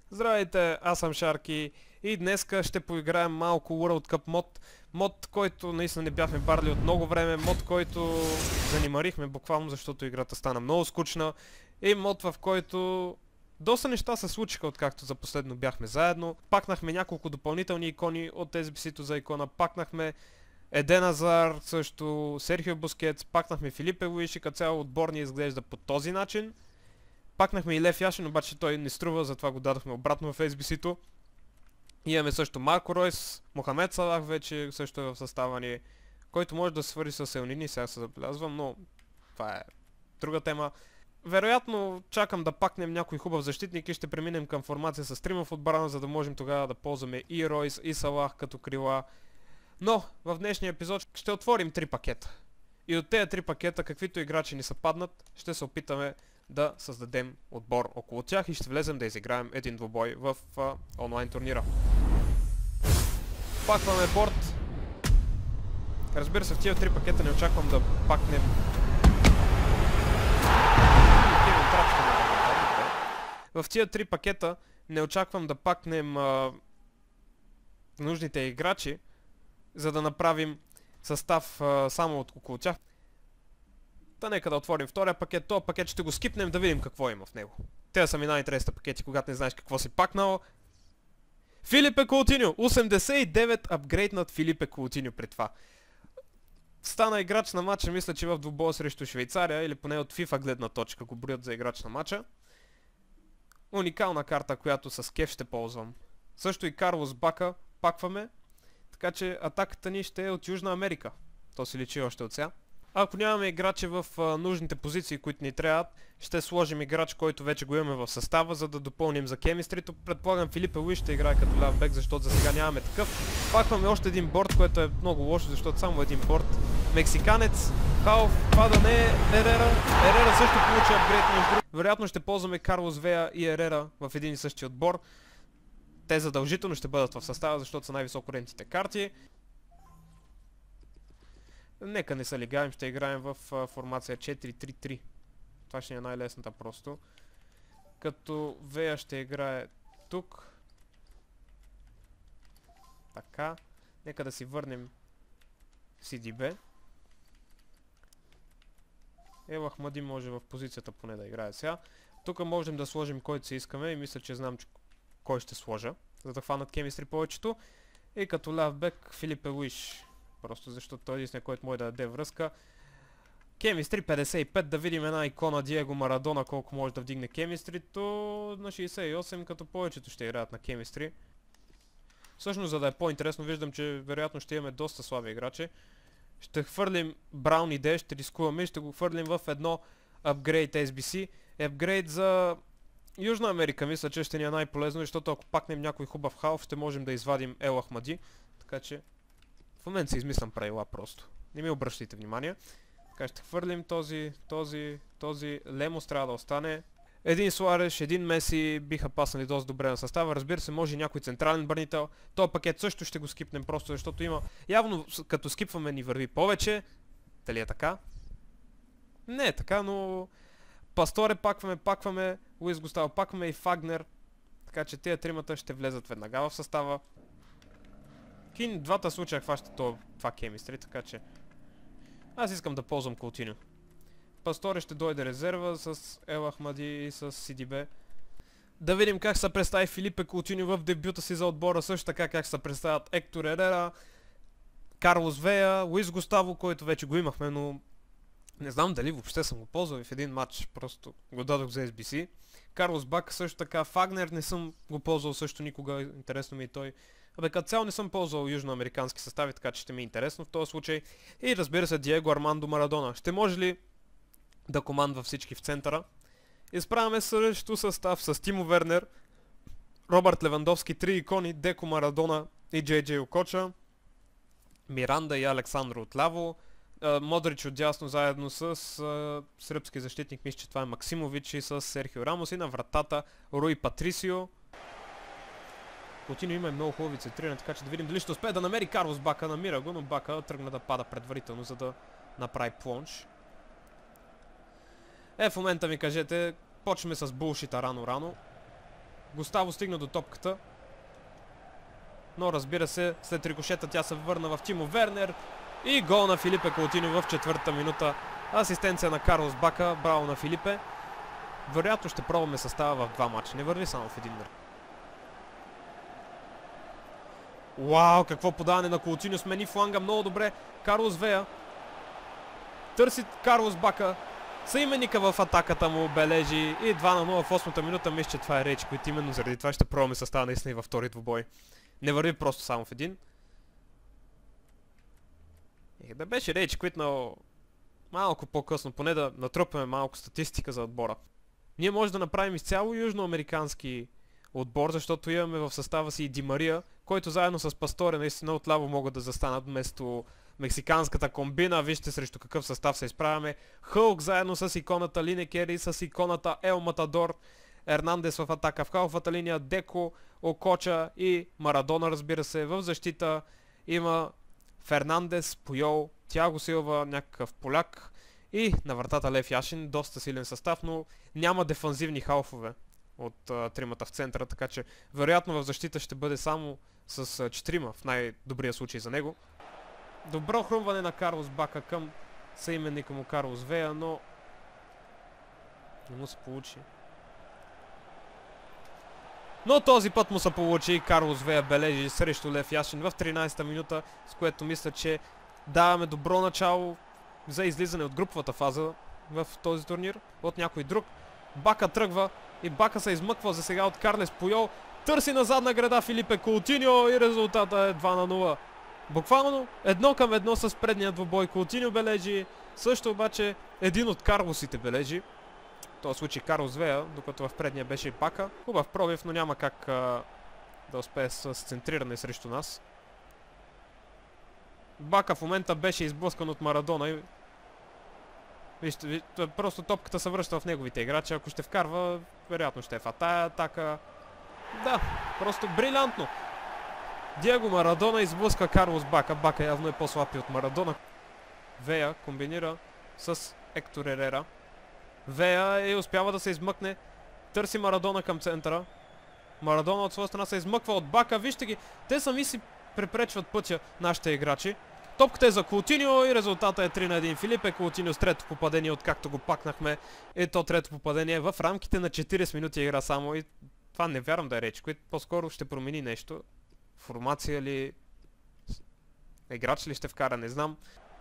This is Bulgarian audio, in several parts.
Здравейте, аз съм Шарки и днеска ще поиграем малко World Cup мод. Мод, който наистина не бяхме барли от много време, мод, който занимарихме буквално, защото играта стана много скучна. И мод, в който доста неща се случиха, откакто за последно бяхме заедно. Пакнахме няколко допълнителни икони от SBC-то за икона, пакнахме Еден Азар, също Серхио Бускетс, пакнахме Филипе Луиш и като цяло отбор ни изглежда по този начин. Пакнахме и Лев Яшин, обаче той не струва, затова го дадохме обратно в SBC-то. Имаме също Марко Ройс, Мохамед Салах вече също е в състава ни, който може да се свърши с Елнини, сега се забелязвам, но това е друга тема. Вероятно чакам да пакнем някой хубав защитник и ще преминем към формация с трима в отбрана, за да можем тогава да ползваме и Ройс, и Салах като крила. Но в днешния епизод ще отворим 3 пакета. И от тези 3 пакета, каквито играчи ни са паднат, ще се опитаме да създадем отбор около тях и ще влезем да изиграем един двубой в онлайн турнира. Пакваме борт. Разбира се, в тия 3 пакета не очаквам да пакнем... В тия 3 пакета не очаквам да пакнем нужните играчи, за да направим състав само от около тях. Та нека да отворим втория пакет. Този пакет ще го скипнем да видим какво има в него. Те са ми най-интересните пакети, когато не знаеш какво си пакнал. Филипе Каутиньо! 89 апгрейднат Филипе Каутиньо при това. Стана играч на матча, мисля, че в двубоя срещу Швейцария, или поне от FIFA гледна точка го броят за играч на матча. Уникална карта, която с кеф ще ползвам. Също и Карлос Бака пакваме. Така че атаката ни ще е от Южна Америка. То се личи още от сега. Ако нямаме играчи в нужните позиции, които ни трябват, ще сложим играч, който вече го имаме в състава, за да допълним за кемистрито. Предполагам Филипе Луиш ще играе като ляв бек, защото за сега нямаме такъв. Пакваме още един борт, което е много лошо, защото само един борт. Мексиканец, Халф, това да не е Ерера. Ерера също получи апгрейд между другото. Вероятно ще ползваме Карлос Вея и Ерера в един и същи отбор. Те задължително ще бъдат в състава, защото са най-високо рентите карти. Нека не се лигаем, ще играем в формация 4-3-3. Това ще е най-лесната просто. Като Вея ще играе тук. Така. Нека да си върнем CDB. Ел Ахмади може в позицията поне да играе сега. Тук можем да сложим който си искаме и мисля, че знам кой ще сложа, за да хванат кемистри повечето. И като ляв бек Филипе Луиш. Просто защото той е единствен, който може да даде връзка. Кемистри 55, да видим една икона Диего Марадона колко може да вдигне кемистрито. На 68, като повечето ще играят на кемистри. Всъщност, за да е по-интересно, виждам, че вероятно ще имаме доста слаби играчи. Ще хвърлим Браун идея, ще рискуваме и ще го хвърлим в едно апгрейд SBC. Апгрейд за Южна Америка, мисля, че ще ни е най-полезно, защото ако пакнем някой хубав халф, ще можем да извадим Ел Ахмади. Така че в момента си измислям правила просто. Не ми обръщайте внимание. Така ще хвърлим този Лемос трябва да остане. Един Суареш, един Меси биха паснали доста добре на състава. Разбира се, може и някой централен бранител. Този пакет също ще го скипнем просто, защото има... Явно като скипваме ни върви повече. Дали е така? Не е така, но... Пасторе пакваме, Луис Густаво пакваме и Фагнер. Така че тези тримата ще влезат веднага в състава. Кин двата случая хваща това кемистри, така че... Аз искам да ползвам Каутиньо. Пасторе ще дойде резерва с Ел Ахмади и с CDB. Да видим как се представи Филипе Каутиньо в дебюта си за отбора, също така как се представят Ектор Ерера, Карлос Вея, Луис Густаво, който вече го имахме, но... Не знам дали въобще съм го ползвал в един матч, просто го дадох за SBC. Карлос Бак също така, Фагнер не съм го ползвал също никога, интересно ми и той. Абе, като цяло не съм ползвал южноамерикански състави, така че ще ми е интересно в този случай. И разбира се, Диего Армандо Марадона. Ще може ли да командва всички в центъра? Изправяме срещу състав с Тимо Вернер, Робърт Левандовски, 3 икони, Деко Марадона и Джей Окоча, Миранда и Александро отляво, Модрич отдясно заедно с сръбски защитник, мисля, че това е Максимович, и с Серхио Рамос, и на вратата Руи Патрисио. Каутиньо има и много хубави центриране, така че да видим дали ще успее да намери Карлос Бака. Намира го, но Бака тръгна да пада предварително, за да направи плонж. В момента ми кажете, почваме с булшита рано-рано. Густаво стигна до топката. Но разбира се, след рикошета тя се върна в Тимо Вернер. И гол на Филипе Каутиньо в 4-та минута. Асистенция на Карлос Бака. Браво на Филипе. Вероятно ще пробваме състава в 2 мача. Не върви само в един мир. Вау, какво подаване на Каутиньо. Смени фланга много добре. Карлос Вея търси Карлос Бака. Съименника в атаката му бележи. И 2-0 в 8-та минута. Мисля, че това е Рейдж Квит. Именно заради това ще пробваме състава наистина и във втори двубой. Не върви просто само в един. Да беше Рейдж Квит, но малко по-късно. Поне да натрупаме малко статистика за отбора. Ние може да направим изцяло южноамерикански отбор, защото имаме в състава си и Ди Мария, който заедно с Пасторе наистина отляво могат да застанат вместо мексиканската комбина. Вижте срещу какъв състав се изправяме. Хълк заедно с иконата Линекер и с иконата Ел Матадор. Ернандес в атака, в халфата линия Деко, Окоча и Марадона, разбира се. В защита има Фернандес, Пуйол, Тиаго Силва, някакъв поляк и на вратата Лев Яшин. Доста силен състав, но няма дефанзивни халфове от тримата в центъра, така че вероятно в защита ще бъде само с 4 в най-добрия случай за него. Добро хрумване на Карлос Бака към съименника му Карлос Вея, но не му се получи. Но този път му се получи и Карлос Вея бележи срещу Лев Яшин в 13-та минута, с което мисля, че даваме добро начало за излизане от груповата фаза в този турнир от някой друг. Бака тръгва и Бака се измъква за сега от Карлес Пуйол. Търси на задна града Филипе Каутиньо и резултата е 2-0. Буквално 1-1 с предния двубой. Каутиньо бележи, също обаче един от Карлосите бележи. В този случай Карлос Вея, докато в предния беше Бака. Хубав пробив, но няма как да успее с центриране срещу нас. Бака в момента беше изблъскан от Марадона и вижте, просто топката се връща в неговите играчи. Ако ще вкарва, вероятно ще е в атака. Да, просто брилянтно. Диего Марадона изблъска Карлос Бака. Бака явно е по-слаб от Марадона. Вея комбинира с Ектор Ерера. Вея успява да се измъкне. Търси Марадона към центъра. Марадона от своя страна се измъква от Бака. Вижте ги, те сами си препречват пътя нашите играчи. Топката е за Каутиньо и резултата е 3-1. Филипе Каутиньо с трето попадение, откакто го пакнахме. И то трето попадение в рамките на 40 минути игра само. И това не вярвам да е Рейдж Квит. По-скоро ще промени нещо. Формация ли? Играч ли ще вкара? Не знам.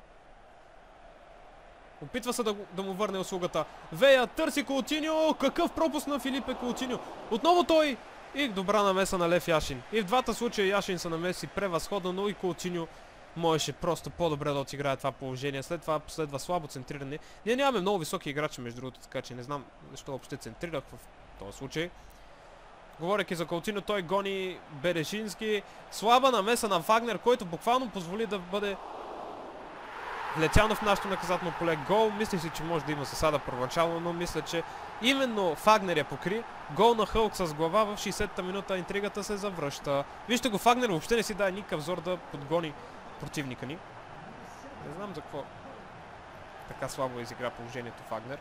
Опитва се да му върне услугата. Вея търси Каутиньо. Какъв пропуск на Филипе Каутиньо. Отново той. И добра намеса на Лев Яшин. И в двата случая Яшин се намеси превъзходно, но и Каутиньо можеше просто по-добре да отиграе това положение. След това последва слабо центриране. Ние нямаме много високи играчи, между другото, така че не знам защо въобще центрирах в този случай. Говорейки за Каутиньо, той гони Бережински. Слаба намеса на Вагнер, който буквално позволи да бъде влетяно в нашото наказателно поле. Гол. Мисля си, че може да има засада първоначално, но мисля, че именно Вагнер я покри. Гол на Хълк с глава в 60-та минута. Интригата се завръща. Вижте го, Вагнер въобще не си даде никакъв зор да подгони противника ни. Не знам за какво така слабо изигра положението Вагнер.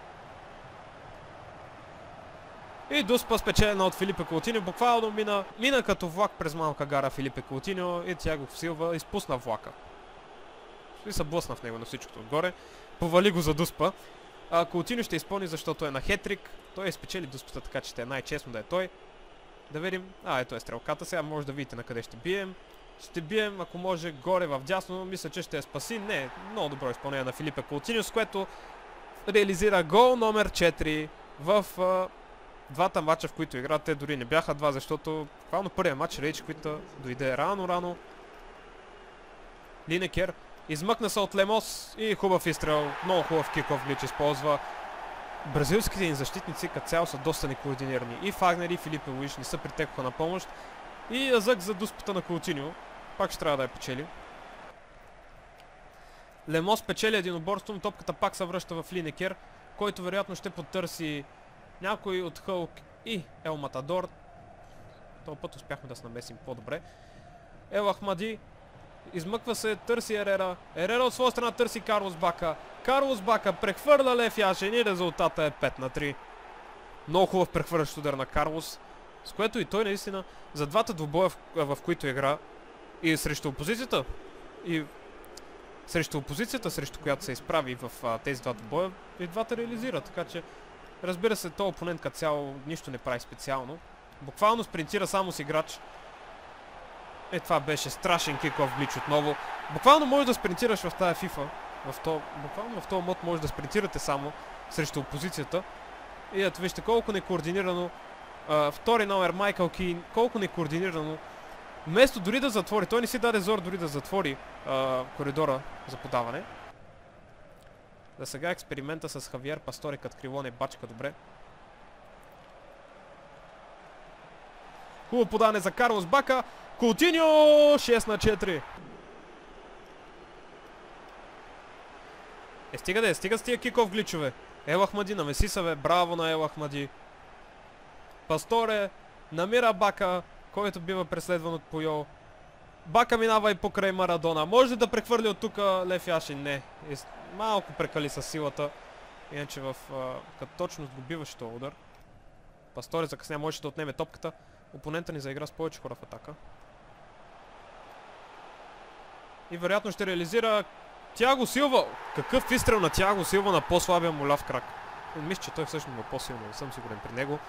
И Дуспа спечелена от Филипе Каутиньо. Буквално мина като влак през малка гара Филипе Каутиньо и Тиаго Силва изпусна влака. И се блъсна в него на всичкото отгоре. Повали го за Дуспа. Каутиньо ще изпълни, защото е на хетрик. Той спечели Дуспата, така че ще е най-честно да е той. Да видим. Ето е стрелката. Сега може да видите на къде ще бием. Ще бием, ако може, горе в дясно. Мисля, че ще я спаси. Не, много добро изпълнение на Филипе Каутиньо, с което реализира гол номер 4 в двата матча, в които играят. Те дори не бяха два, защото буквално първият матч Рейдж Квит дойде рано. Линекер измъкна се от Лемос и хубав изстрел. Много хубав киков глич използва. Бразилските им защитници като цяло са доста некоординирани. И Вагнер и Филипе Луиш не са притекоха на помощ. И язък за Дуспата на Каутиньо. Пак ще трябва да я печели. Лемос печели единоборство, но топката пак се връща в Линекер, който вероятно ще потърси някой от Хълк и Ел Матадор. Този път успяхме да се намесим по-добре. Ел Ахмади измъква се, търси Ерера. Ерера от своя страна търси Карлос Бака. Карлос Бака прехвърля Лев Яшин и резултата е 5-3. Много хубав прехвърлящ удар на Карлос. С което и той наистина за двата двубоя, в които игра, и срещу опозицията, срещу която се изправи в тези два двубоя, и двата реализира. Така че, разбира се, този опонент като цяло нищо не прави специално. Буквално спринтира само с играч. Това беше страшен кик-оф глич отново. Буквално можеш да спринтираш в тази FIFA. Буквално в този мод може да спринтирате само срещу опозицията. И ето вижте колко некоординирано втори номер Майкъл Кейн, колко некоординирано. Вместо дори да затвори, той не си даде зор дори да затвори коридора за подаване. За сега експеримента с Хавиер Пасторе като крило не бачка добре. Хубаво подаване за Карлос Бака. Култиньо 6-4. Стига с тия киков гличове. Ел Ахмади намеси се, бе. Браво на Ел Ахмади. Пасторе намира Бака, който бива преследван от Пуйол. Бака минава и покрай Марадона. Може ли да прехвърли от тук Лев Яшин? Не. Малко прекали със силата. Иначе като точност го биваше този удар. Пасторе закъсня, можеше да отнеме топката. Опонента ни заигра с повече хора в атака. И вероятно ще реализира Тиаго Силва. Какъв изстрел на Тиаго Силва на по-слабия му ляв крак. Мисля, че той всъщност е по-силно, не съм сигурен при него.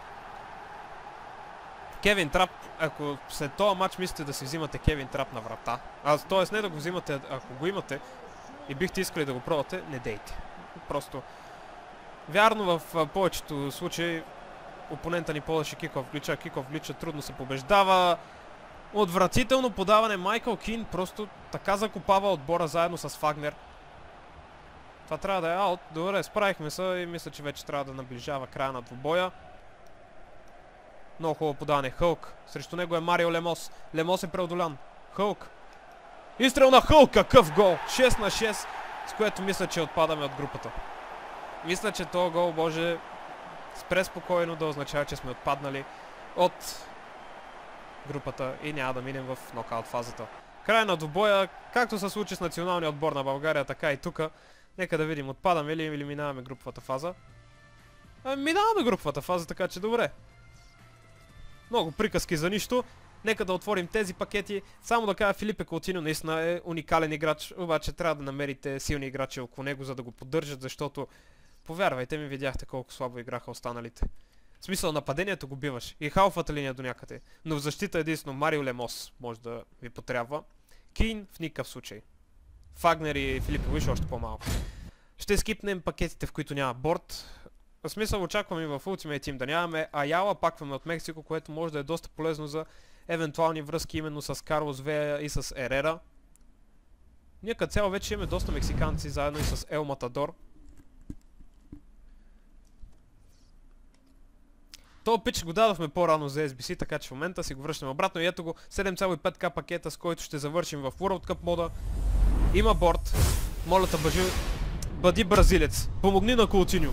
Кевин Трап, ако след този матч мислите да си взимате Кевин Трап на врата, т.е. не да го взимате, ако го имате и бихте искали да го пробвате, не дейте. Просто вярно в повечето случаи опонента ни ползваше киков глича, киков глича трудно се побеждава. Отвратително подаване, Майкъл Кейн просто така закопава отбора заедно с Фагнер. Това трябва да е аут. Добре, справихме се и мисля, че вече трябва да наближава края на двубоя. Много хубаво подаване. Хълк. Срещу него е Марио Лемос. Лемос е преодолян. Хълк. Изстрел на Хълк. Какъв гол! 6-6, с което мисля, че отпадаме от групата. Мисля, че този гол може спре спокойно да означава, че сме отпаднали от групата и няма да минем в нокаут фазата. Край на двубоя, както се случи с националния отбор на България, така и тук. Нека да видим, отпадаме ли или минаваме груповата фаза. Минаваме груповата фаза, така че добре. Много приказки за нищо. Нека да отворим тези пакети. Само да кажа, Филипе Каутиньо наистина е уникален играч, обаче трябва да намерите силни играчи около него, за да го поддържат, защото повярвайте ми, видяхте колко слабо играха останалите. В смисъл, нападението го биваш. И халфата линия до някъде. Но в защита единствено Марио Лемос може да ви потрябва. Кейн в никакъв случай. Фагнер и Филипе Луиш още по-малко. Ще скипнем пакетите, в които няма борд. В смисъл, очакваме и в Ultimate Team да нямаме Аяла, пакваме от Мексико, което може да е доста полезно за евентуални връзки именно с Карлос Вея и с Ерера. Ние като цяло вече имаме доста мексиканци заедно и с Ел Матадор. То пич го дадохме по-рано за SBC, така че в момента си го връщаме обратно. И ето го 7,5к пакета, с който ще завършим в World Cup мода. Има борд. Моля те, бъди бразилец. Помогни на Каутиньо.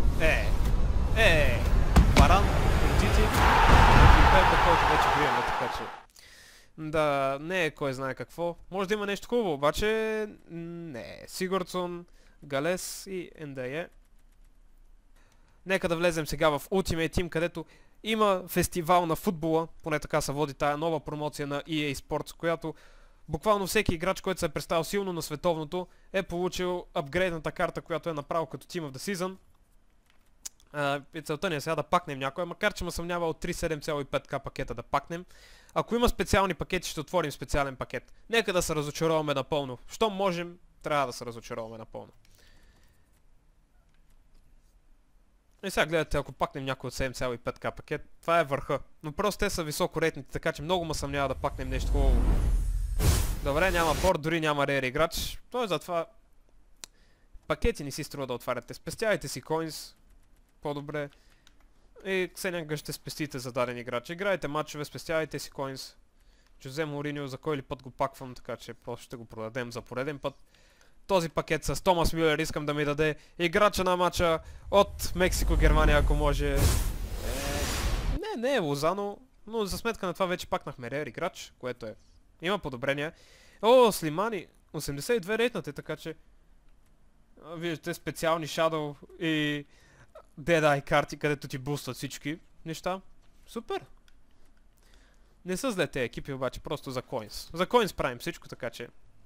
Баран, Тити. Който вече го имаме, така че. Да, не е кой знае какво. Може да има нещо хубаво, обаче не. Сигурдсон, Галес и НДЕ. Нека да влезем сега в Ultimate Team, където има фестивал на футбола, поне така се води тая нова промоция на EA Sports, която буквално всеки играч, който се е представил силно на световното, е получил апгрейдната карта, която е направил като Team of the Season. И целта ни е сега да пакнем някоя, макар че ме съмнява от 3,7,5к пакета да пакнем. Ако има специални пакети, ще отворим специален пакет. Нека да се разочароваме напълно. Щом можем, трябва да се разочароваме напълно. И сега гледате, ако пакнем някой от 7,5к пакет, това е върха. Но просто те са високо рейтните, така че много ме съмнява да пакнем нещо хубаво. Добре, няма борд, дори няма рейр играч. Той затова пакети не си струва да отваряте. Спестявайте си коинс. По-добре. И Ксенянка ще спестите за даден играч. Играйте матчове, спестявайте си коинс. Жозе Мориньо, за кой ли път го паквам, така че просто ще го продадем за пореден път. Този пакет с Томас Мюлер искам да ми даде играча на матча от Мексико-Германия, ако може. Не е Лозано, но за сметка на това вече пакнахме рейр играч, което е. Има подобрения. О, Слимани, 82 рейтнате, така че виждате специални Shadow и Dead Eye карти, където ти бустват всички неща. Супер! Не са зле тези екипи обаче, просто за Coins. За Coins правим всичко, така че...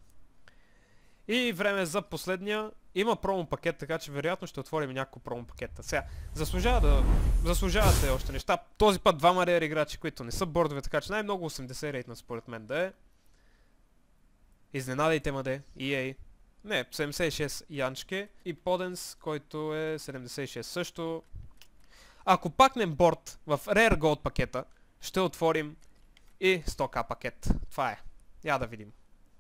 И време за последния. Има промо пакет, така че вероятно ще отворим няколко промо пакета. Сега, заслужавате още неща. Този път двама рейер играчи, които не са бордове, така че най-много 80 рейтна според мен да е. Изненадайте ма де, EA. Не, 76 Янчке и Поденс, който е 76 също. Ако пакнем борд в Rare Gold пакета, ще отворим и 100к пакет. Това е. Я да видим.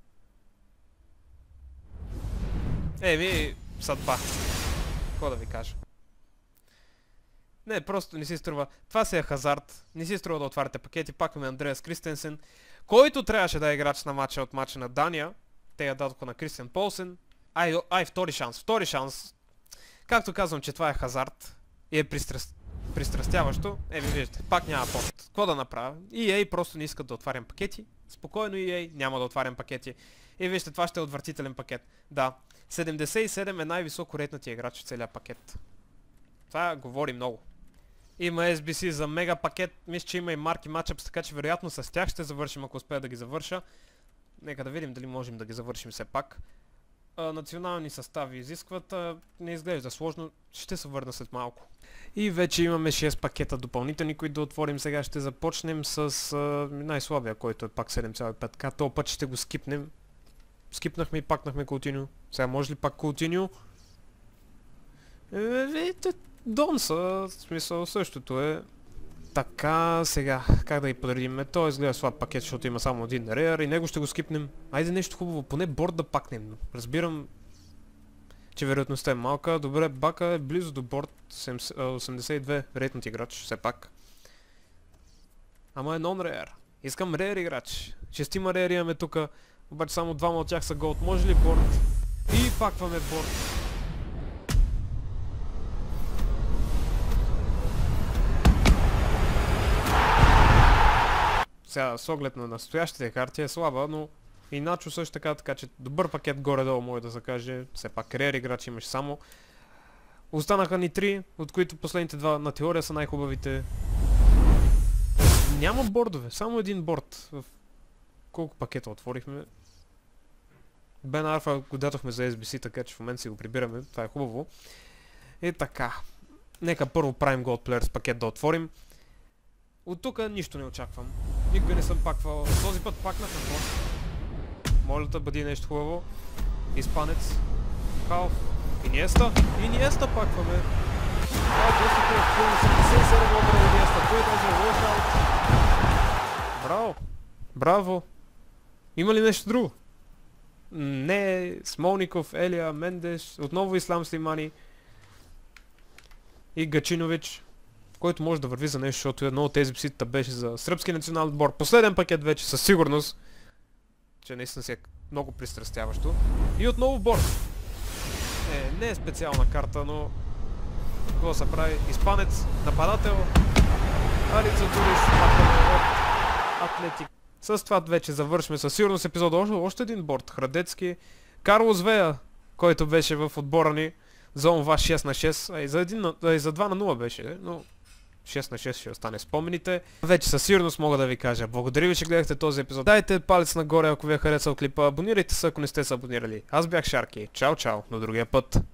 Съдба. Какво да ви кажа? Не, просто не си струва. Това си е хазарт. Не си струва да отваряте пакети. Пакваме Андреас Кристенсен, който трябваше да е играч на матча от матча на Дания. Те я дадоха на Кристиан Полсен. Втори шанс. Втори шанс. Както казвам, че това е хазарт и е пристрастяващо. Ви виждате, пак няма порт. Какво да направя? EA просто не искат да отварям пакети. Спокойно EA, няма да отварям пакети. И вижте, това ще е отвратителен пакет. Да, 77 е най-високо рейтнатия играч в целия пакет. Това говори много. Има SBC за мега пакет, мисля, че има и марки матчъпс, така че вероятно с тях ще завършим, ако успея да ги завърша. Нека да видим дали можем да ги завършим все пак. Национални състави изискват, не изглежда сложно, ще се върна след малко. И вече имаме 6 пакета допълнителни, които да отворим. Сега ще започнем с най-слабия, който е пак 7,5к. Този път ще го скипнем. Скипнахме и пакнахме Coutinho. Сега може ли пак Coutinho? Донса, в смисъл същото е. Така, сега, как да ги подредим? Той изгледа слаб пакет, защото има само един реер и него ще го скипнем. Айде нещо хубаво, поне борд да пакнем. Разбирам, че вероятността е малка. Добре, Бака е близо до борд. 82 рейтнат играч, все пак. Ама е нон-реер. Искам реер играч. 6 реер имаме тука, обаче само двама от тях са голд. Може ли борд? И пакваме борд. Сега с оглед на настоящите карти е слаба, но и Начо също така че добър пакет горе-долу може да се каже. Все пак реер играч имаш само. Останаха ни 3, от които последните 2 на теория са най-хубавите. Няма бордове, само един борд. Колко пакета отворихме? Бен Арфа го дадохме за SBC, така че в момента си го прибираме, това е хубаво. И така, нека първо правим Gold Players пакет да отворим. От тук нищо не очаквам. Никога не съм паквал. Този път пакнах на борд. Моля да бъде нещо хубаво. Испанец. Халф. Иниеста пакваме. Това е доста хубаво. 77 номера Иниеста. Той даже лошаут. Браво. Браво. Има ли нещо друго? Не. Смолников, Елия, Мендеш. Отново Ислам Слимани. И Гачинович, който може да върви за нещо, защото едно от тези пситата беше за сръбски национален отбор. Последен пакет вече, със сигурност, че наистина си е много пристрастяващо. И отново борд. Не е специална карта, но какво се прави? Испанец, нападател, Алица Дуриш, от Атлетик. С това вече завършваме със сигурност епизода. Още един борд. Храдецки, Карлос Вея, който беше в отбора ни за онва 6 на 6, и за 2 на 0 беше, но 6 на 6 ще остане спомените. Вече със сигурност мога да ви кажа. Благодаря ви, че гледахте този епизод. Дайте палец нагоре, ако ви е харесал клипа. Абонирайте се, ако не сте се абонирали. Аз бях Шарки. Чао, чао. До другия път.